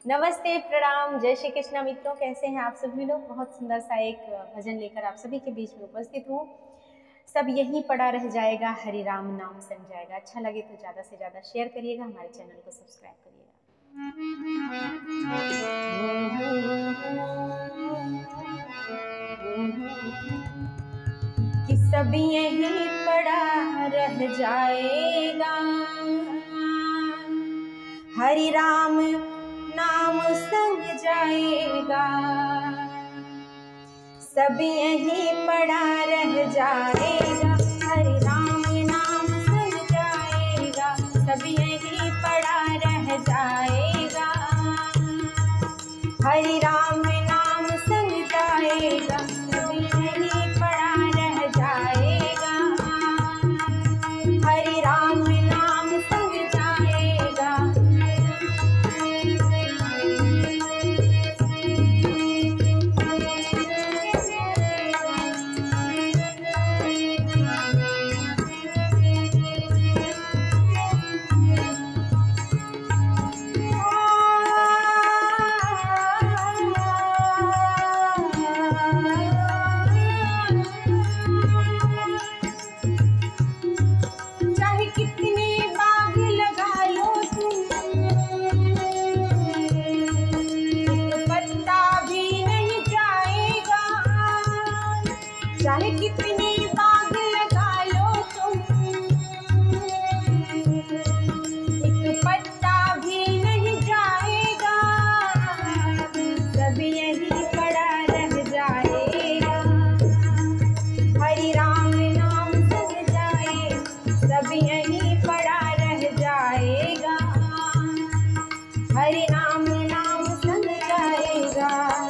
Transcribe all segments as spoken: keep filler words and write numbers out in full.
नमस्ते, प्रणाम, जय श्री कृष्ण मित्रों। कैसे हैं आप सभी लोग। बहुत सुंदर सा एक भजन लेकर आप सभी के बीच में उपस्थित हूँ। सब यहीं पड़ा रह जाएगा, हरि राम नाम सन जाएगा। अच्छा लगे तो ज़्यादा से ज़्यादा शेयर करिएगा, हमारे चैनल को सब्सक्राइब करिएगा। कि सब यहीं पड़ा रह जाएगा, हरि राम नाम संग जाएगा। सब यहीं पड़ा रह जाएगा, हरि राम नाम संग जाएगा। सब यहीं पड़ा रह जाएगा, हरि राम नाम संग जाएगा। सब यहीं पड़ा रह जाएगा, हरि राम नाम संग जाएगा। चाहे कितने बाग लगा लो तुम, एक पत्ता भी नहीं जाएगा। चाहे कितने बाग लगा लो तुम, एक पत्ता भी नहीं जाएगा। सब यहीं पड़ा रह जाएगा, हरि राम नाम संग जाए। सब यहीं पड़ा रह जाएगा, हरि नाम नाम संग जाएगा।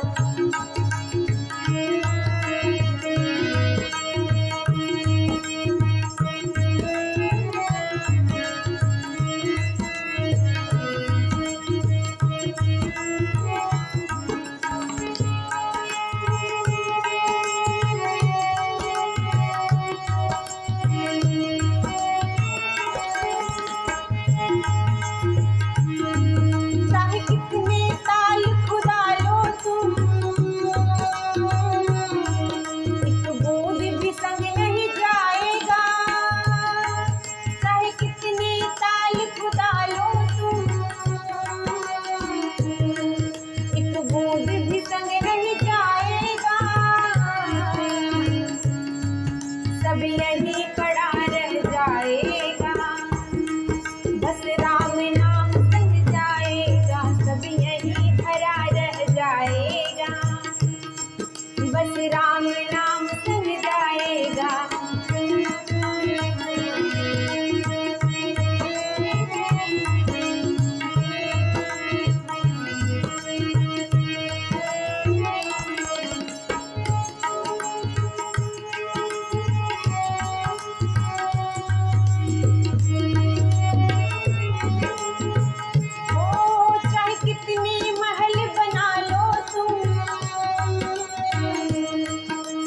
चाहे कितने ताल खुदा लो तुम, एक बूंद भी संग नहीं जाएगा। चाहे कितने ताल खुदा लो तुम, एक बूंद भी संग नहीं जाएगा। सब यहीं पड़ा रह जाएगा, बस राम नाम संग जाएगा। सब यहीं भरा रह जाएगा, बस राम नाम संग जाएगा। ओ चाहे कितने महल बना लो तुम,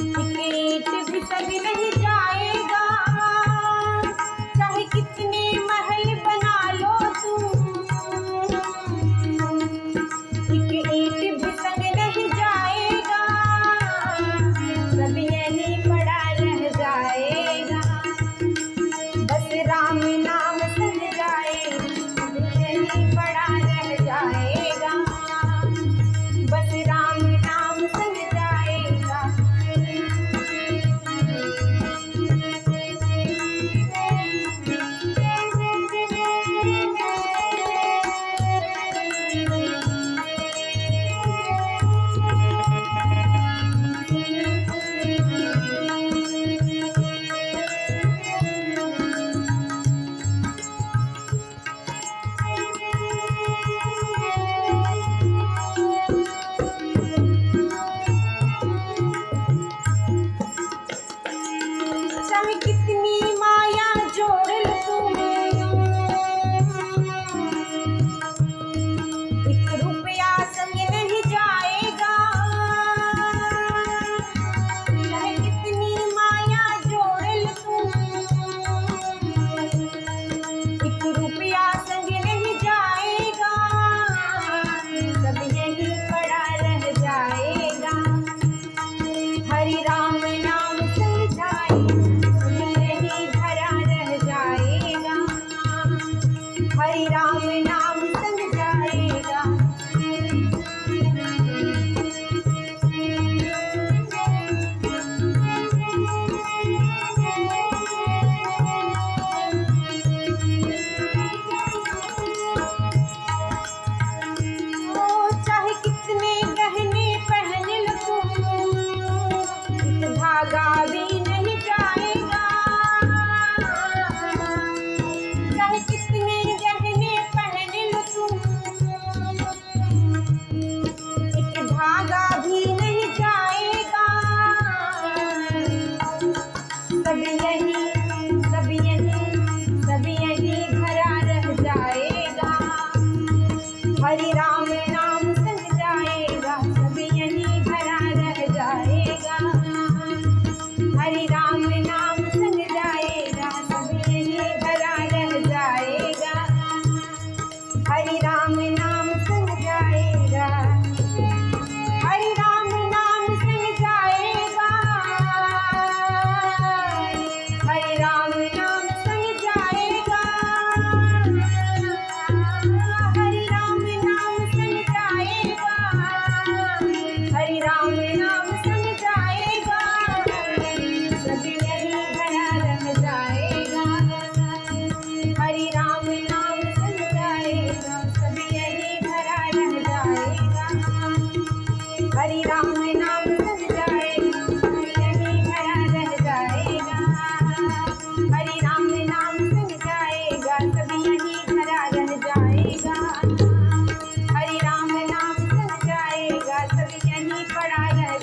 आ रह